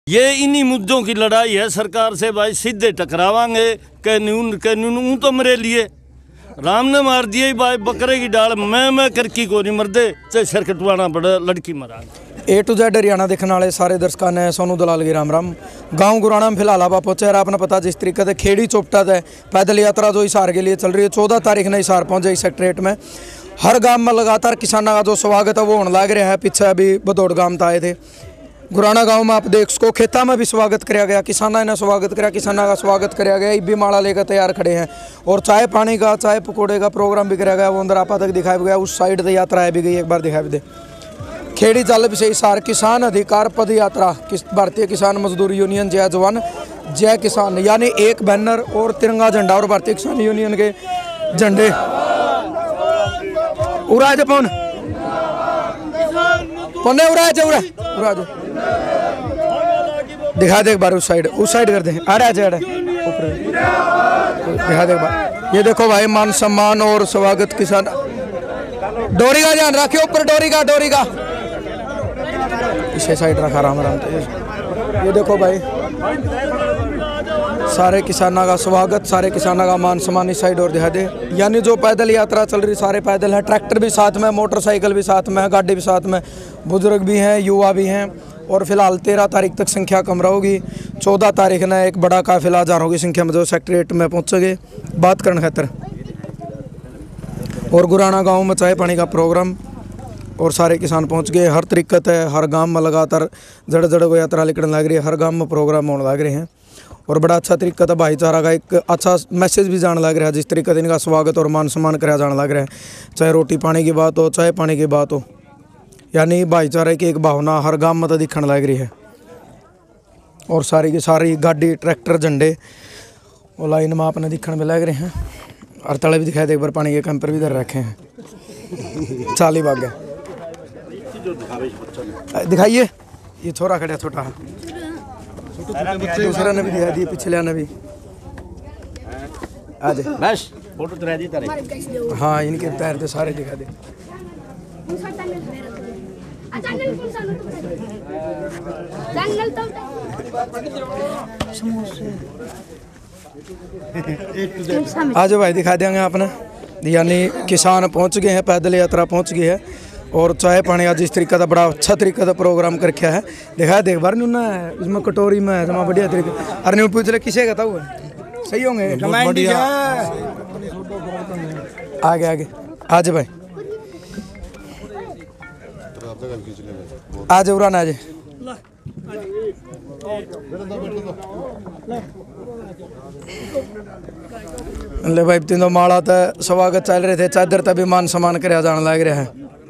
ये इन्हीं मुद्दों की लड़ाई है सरकार से भाई, सीधे टकरावांगे। कानून कानून तो मेरे लिए राम ने मार दिया भाई, बकरे की डाल मैं करकी को नहीं मरदे, चाहे सिर कटवाना पड़े, लड़की मरा। A to Z हरियाणा देखने वाले सारे दर्शकों ने सोनू दलाल की राम राम। गांव गुराना में फिलहाल आप पहुंचे और आपने पता जिस तरीके से खेड़ी चोपटा है पैदल यात्रा जो हिसार के लिए चल रही है, 14 तारीख ने हिसार पहुंचे इस सेक्रेट में। हर गांव में लगातार किसानों का जो स्वागत है वो होने लग रहा है। पीछे अभी बदौड़ गांव तो आए थे, गुराना गांव में आप देख सको खेता में भी स्वागत कराया गया, किसानों ने स्वागत कराया, किसानों का स्वागत कराया गया। इब्बी माला लेकर तैयार खड़े हैं और चाय पानी का, चाय पकौड़े का प्रोग्राम भी कराया गया। वो अंदर आपा तक दिखाया गया, उस साइड से यात्रा है भी गई, एक बार दिखाई भी दे। खेड़ी जल से हिसार किसान अधिकार पद यात्रा, भारतीय किसान मजदूर यूनियन जय जवान जय किसान, यानी एक बैनर और तिरंगा झंडा और भारतीय किसान यूनियन के झंडे। उराज पौन पौने उराज उराज दिखा दे एक बार, उस साइड कर दे, आड़े ऊपर दिखा दे एक बार। ये देखो भाई मान सम्मान और स्वागत किसान। डोरी का ध्यान रखियो, ऊपर डोरी का इसे साइड रखा राम राम। ये देखो भाई सारे किसानों का स्वागत, सारे किसानों का मान सम्मान इस साइड और दिखा दे। यानी जो पैदल यात्रा चल रही सारे पैदल हैं, ट्रैक्टर भी साथ में, मोटरसाइकिल भी साथ में, गाड़ी भी साथ में, बुजुर्ग भी हैं, युवा भी हैं। और फिलहाल 13 तारीख तक संख्या कम रहेगी। 14 तारीख ने एक बड़ा काफिला हजारों की संख्या में जो सेक्रेटरीट में पहुंचेंगे बात करने खातर। और गुराना गांव में चाय पानी का प्रोग्राम और सारे किसान पहुंच गए। हर तरीक़त है, हर गांव में लगातार जड़ को यात्रा निकलने लग रही है, हर गांव में प्रोग्राम होने लग रहे हैं और बड़ा अच्छा तरीका था। भाईचारा का एक अच्छा मैसेज भी जाने लग रहा है, जिस तरीके से इनका स्वागत और मान सम्मान कराया जाने लग रहा है। चाहे रोटी पानी की बात हो, चाहे पानी की बात हो, यानी भाईचारे की एक भावना हर गांव में तो दिखने लग रही है। और सारी की सारी गाड़ी, ट्रैक्टर, झंडे और लाइन में आपने दिखने में लग रहे हैं। और तले भी दिखाई दे एक बार, पानी के कैंपर भी इधर रखे हैं। चाली बाग है, दिखाइए। ये छोरा खड़ा छोटा, दूसरा ने भी दिखा दिए, पिछले ने भी आज बस फोटो तो दी तारे। हाँ इनके पैर तो सारे दिखा दे। आज भाई दिखा देंगे आपने। यानी किसान पहुंच गए हैं, पैदल यात्रा पहुंच गई है और चाय पानी आज इस तरीके का बड़ा अच्छा तरीका का प्रोग्राम कर रखा है। देखा देख बार ना है इसमें कटोरी में जमा बढ़िया तरीके। अरे नहीं पूछ ले किसे का था वो, सही होंगे आगे आज भाई आज उड़ान आज ले भाई तीनों माला तो स्वागत चल रहे थे, चादर तभी मान सम्मान कराया जाने लग रहा है।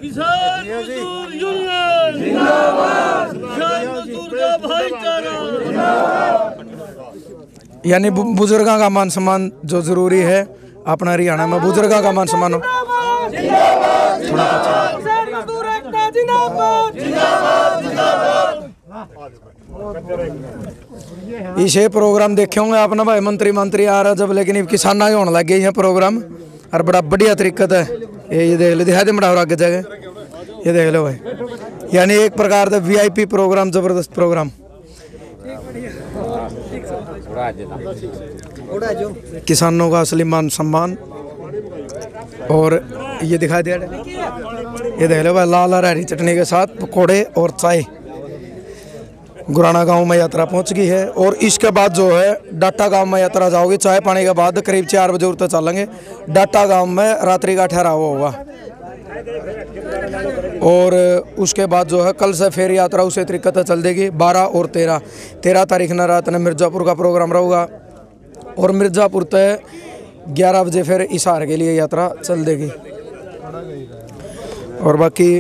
यानी बुजुर्गों का मान सम्मान जो जरूरी है अपना हरियाणा में, बुजुर्गों का मान सम्मान हो। इसे प्रोग्राम देखे होंगे आपने भाई, मंत्री आ रहा जब, लेकिन किसाना ही होने लग गए हैं प्रोग्राम और बड़ा बढ़िया तरीका है। ये देख लो, दिखा दे बड़ा आगे जगह, ये देख लो भाई। यानी एक प्रकार का VIP प्रोग्राम, जबरदस्त प्रोग्राम। किसानों का असली मान सम्मान। और ये दिखा दिया, ये देख लो भाई, लाल और हरी चटनी के साथ पकौड़े और चाय। गुराना गांव में यात्रा पहुंच गई है और इसके बाद जो है डाटा गांव में यात्रा जाओगे। चाय पानी के बाद करीब 4 बजे उतर चलेंगे। डाटा गांव में रात्रि का ठहराव होगा और उसके बाद जो है कल से फिर यात्रा उसी तरीके से चल देगी। 12 और 13 तारीख न रात ने मिर्ज़ापुर का प्रोग्राम रहेगा और मिर्ज़ापुर तय 11 बजे फिर हिसार के लिए यात्रा चल देगी। और बाकी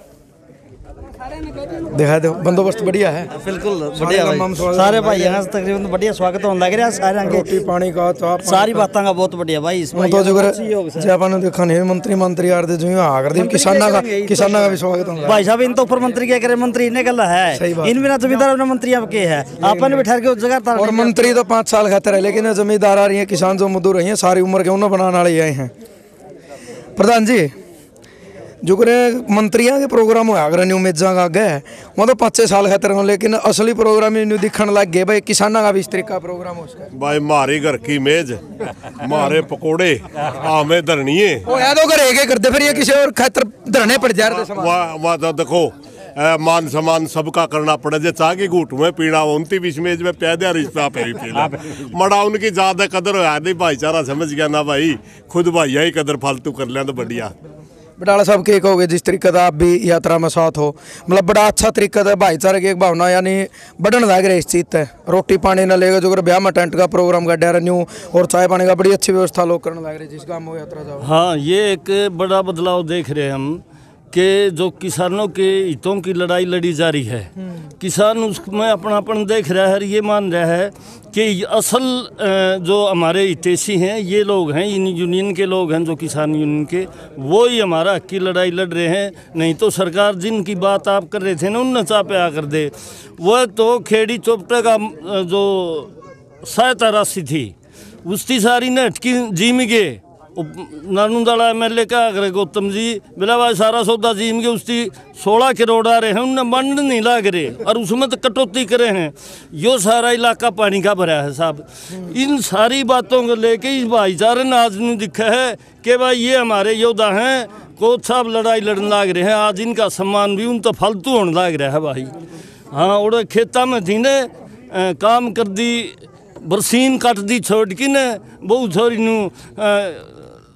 दिखा दो, बंदोबस्त बढ़िया है, बिल्कुल बढ़िया भाई। सारे भाई यहाँ से तकरीबन बढ़िया स्वागत होने लग रहा है। सारे रोटी पानी का चाप सारी बातों का बहुत बढ़िया भाई। इसमें तो जो अपन देखा नहीं मंत्री यार दे जो आकर दे किसाना का भी स्वागत होगा भाई साहब। इन तो ऊपर मंत्री क्या करे, मंत्री इन्हें गला है, इन बिना जमींदार अपने मंत्री अब के है आपने बिठा के उस जगह। और मंत्री तो 5 साल खाते रहे, लेकिन जमींदार आ रही है, किसान जो मजदूर रही है सारी उम्र के उन्होंने बनाने वाले आए हैं। प्रधान जी जो करे मंत्रियों के प्रोग्राम होया अगर न्यू मेजा का आगे वो तो 5-6 साल खतर हो, लेकिन असली प्रोग्राम न्यू दिखने लग गए भाई। किसानों का भी इस तरीका प्रोग्राम हो सके भाई, हमारे घर की मेज, हमारे पकोड़े, हमें धरनिए वो याद होकर एक करते फिर ये किसी और खतर धरने पड़ जा रहे। वहाँ तो देखो मान सम्मान सबका करना पड़े। जे चाह की घूट में पीना उनती बीच मेज में प्यादा रिश्ता पे मड़ा उनकी ज्यादा कदर हो नहीं, भाईचारा समझ गया ना भाई, खुद भाई ही कदर फालतू कर लिया तो बढ़िया। बटाला साहब के कहोगे जिस तरीके का आप भी यात्रा में साथ हो, मतलब बड़ा अच्छा तरीका था भाईचारे की एक भावना यानी बढ़न लग रही इस चीज़ है। रोटी पानी न लेगा जो ब्याह में टेंट का प्रोग्राम का डर न्यू और चाय पानी का बड़ी अच्छी व्यवस्था लोग करने लग रहे जिस गाँव में यात्रा जाओ। हाँ, ये एक बड़ा बदलाव देख रहे हैं हम कि जो किसानों के हितों की लड़ाई लड़ी जा रही है, किसान उसमें अपनापन देख रहा है और ये मान रहा है कि असल जो हमारे हितैषी हैं ये लोग हैं, इन यूनियन के लोग हैं, जो किसान यूनियन के, वो ही हमारा हक की लड़ाई लड़ रहे हैं। नहीं तो सरकार जिनकी बात आप कर रहे थे ना, उन नचा पे आकर दे, वह तो खेड़ी चोपटा का जो सहायता राशि थी उसकी सारी ने हटकी जीम गए। नानूदाड़ा MLA का अगर गौतम जी बिला भाई सारा सौदा जीम के उसकी 16 करोड़ आ रहे हैं, उनने बंड नहीं लाग रहे और उसमें तो कटौती करे हैं। यो सारा इलाका पानी का भरा है साहब। इन सारी बातों को लेके इस भाईचारे ने आज नहीं दिखा है कि भाई ये हमारे योद्धा हैं, कोच साहब लड़ाई लड़ने लाग रहे हैं। आज इनका सम्मान भी उन तो फालतू होने लाग रहा है भाई। हाँ, और खेता में थी ने काम कर दी, बरसीन कट दी छोड़ की ने बहुत छोरी नू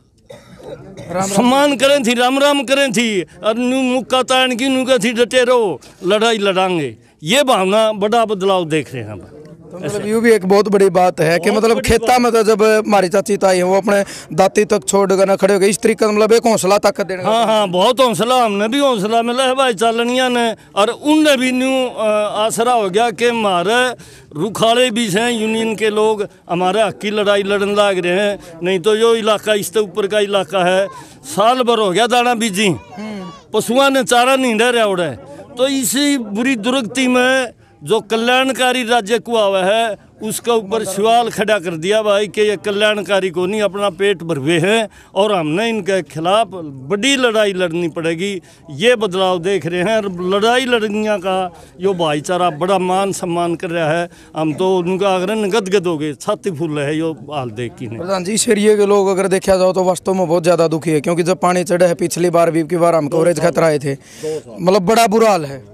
सम्मान करें थी, राम राम करें थी और नू मुक्का तान की नू थी डटे रहो, लड़ाई लड़ांगे। ये भावना बड़ा बदलाव देख रहे हैं हम। तो मतलब यूँ भी एक बहुत बड़ी बात है कि मतलब खेता में तो जब हमारी चाची ताई है वो अपने दाती तक छोड़ कर ना खड़े हो गए, इस तरीके मतलब एक हौसला ताकत देने। हाँ हाँ, बहुत हौसला, हमने भी हौसला मिला है भाई चालनिया ने, और उनने भी न्यू आसरा हो गया कि हमारे रुखाड़े भी हैं यूनियन के लोग, हमारे हक की लड़ाई लड़ने लाग रहे हैं। नहीं तो जो इलाका इससे ऊपर का इलाका है, साल भर हो गया दाना बीजी, पशुओं ने चारा नहीं रह रहा उड़े। तो इसी बुरी दुर्गति में जो कल्याणकारी राज्य को हुआ है उसका ऊपर सवाल खड़ा कर दिया भाई कि ये कल्याणकारी को नहीं, अपना पेट भरवे हैं और हमने इनके खिलाफ बड़ी लड़ाई लड़नी पड़ेगी। ये बदलाव देख रहे हैं और लड़ाई लड़निया का यो भाईचारा बड़ा मान सम्मान कर रहा है। हम तो उनका अगर गदगद हो गए, छाती फूल रहे यो हाल देख के। प्रधान जी, इस एरिए के लोग अगर देखा जाओ तो वास्तव में बहुत ज़्यादा दुखी है, क्योंकि जब पानी चढ़ा है पिछली बार भी की बार हम कवरेज खतरा आए थे, मतलब बड़ा बुरा हाल है।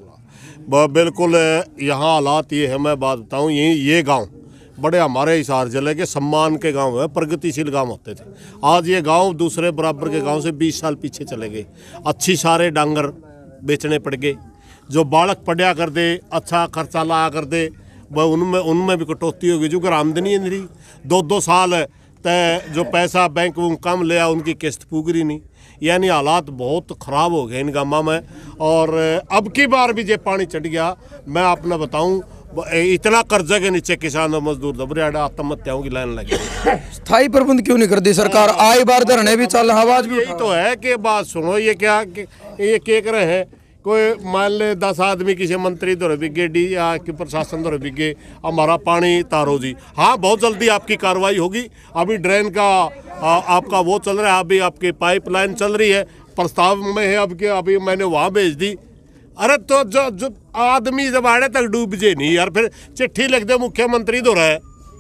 बिल्कुल यहाँ हालात ये है, मैं बात बताऊँ, ये गांव बड़े हमारे हिसार जिले के सम्मान के गांव है, प्रगतिशील गांव होते थे। आज ये गांव दूसरे बराबर के गांव से 20 साल पीछे चले गए। अच्छी सारे डांगर बेचने पड़ गए, जो बालक पढ़िया कर दे, अच्छा खर्चा लाया कर दे, वह उनमें भी कटौती होगी। जो कि आमदनी नहीं रही, 2-2 साल तय जो पैसा बैंक में कम लिया उनकी किस्त पूरी नहीं, यानी हालात बहुत ख़राब हो गए इन गाँव में। और अब की बार भी जो पानी चढ़ गया, मैं आपने बताऊं, इतना कर्जा के नीचे किसान और मजदूर दबरे आत्महत्याओं की लाइन लगी। स्थायी प्रबंध क्यों नहीं करती सरकार? आई बार धरने भी चल, आवाज भी यही तो है कि बात सुनो, ये क्या ये कह रहे हैं, कोई मान ले 10 आदमी किसी मंत्री दौरे बिगे, डी या कि प्रशासन दौरे बिगे, हमारा पानी तारो जी। हाँ, बहुत जल्दी आपकी कार्रवाई होगी। अभी ड्रेन का आपका वो चल रहा है, अभी आपकी पाइपलाइन चल रही है, प्रस्ताव में है अब के, अभी मैंने वहाँ भेज दी। अरे तो जो आदमी जब आड़े तक डूब जे नहीं यार, फिर चिट्ठी लिख दे मुख्यमंत्री दो रहा है।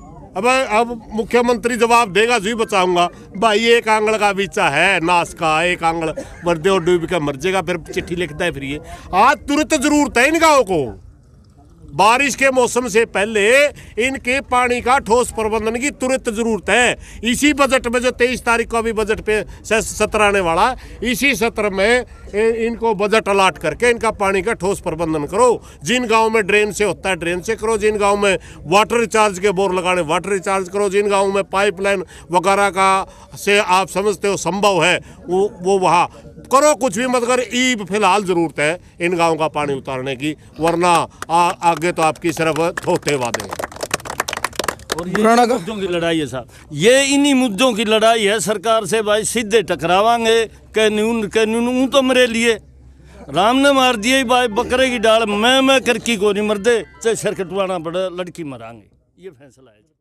अब मुख्यमंत्री जवाब देगा जी बचाऊंगा, भाई एक आंगल का बीचा है नाश का, एक आंगल मर दे और डूब के मर जाएगा, फिर चिट्ठी लिखता है। फिर ये आज तुरंत जरूरत है इन गाँव को, बारिश के मौसम से पहले इनके पानी का ठोस प्रबंधन की तुरंत जरूरत है। इसी बजट में जो 23 तारीख को अभी बजट पे सत्र आने वाला, इसी सत्र में इनको बजट अलाट करके इनका पानी का ठोस प्रबंधन करो। जिन गांव में ड्रेन से होता है ड्रेन से करो, जिन गांव में वाटर रिचार्ज के बोर लगाने वाटर रिचार्ज करो, जिन गाँव में पाइपलाइन वगैरह का से आप समझते हो संभव है वो वहाँ करो। कुछ भी मत कर, ई फिलहाल जरूरत है इन गाँव का पानी उतारने की, वरना आगे तो आपकी सिर्फ धोते वादे। और ये मुद्दों की लड़ाई है साहब, ये इन्हीं मुद्दों की लड़ाई है। सरकार से भाई सीधे टकरावांगे, कानून तो मेरे लिए राम ने मार दिए भाई, बकरे की डाल मैं करकी को नहीं मरदे, चाहे सर कटवाना पड़े, लड़की मरांगे। ये फैसला है।